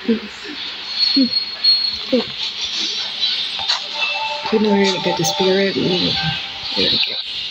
Cool. People are gonna get the spirit and there we go.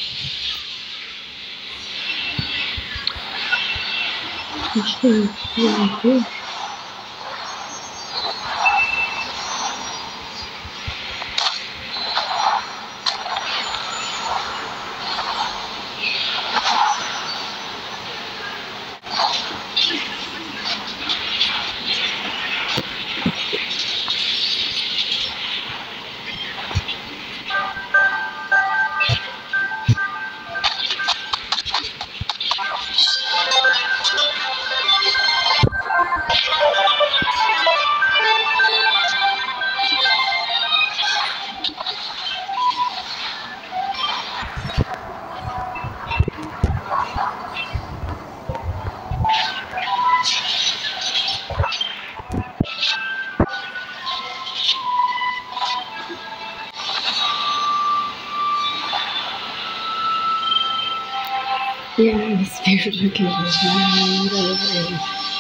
Yeah, the spirit looking right over.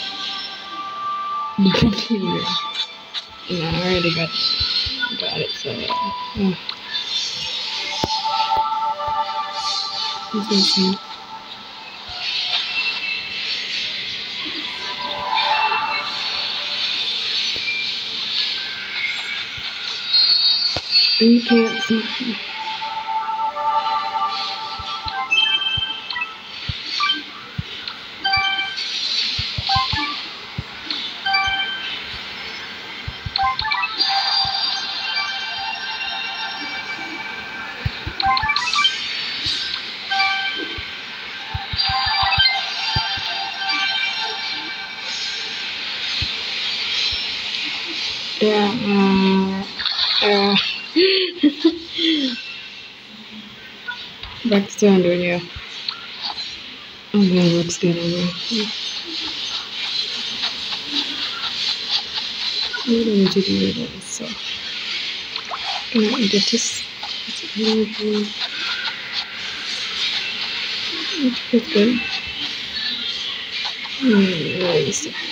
No, I already got it, so Let's see. You can't see. Back to 200, yeah. Okay, looks good on there. We don't need to do that, so I'm gonna get this. It's good. Where is it?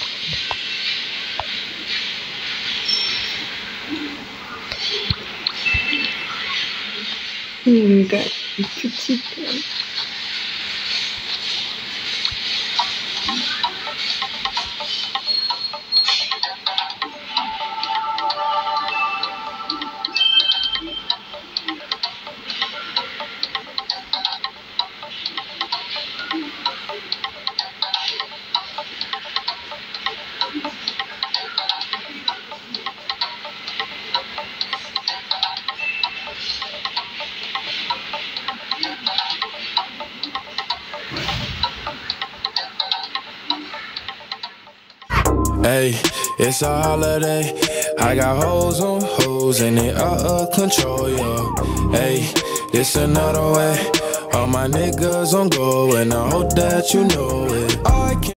We got pretty good. Hey, it's a holiday. I got hoes on hoes and they out of control, yo. Hey, it's another way. All my niggas on go and I hope that you know it.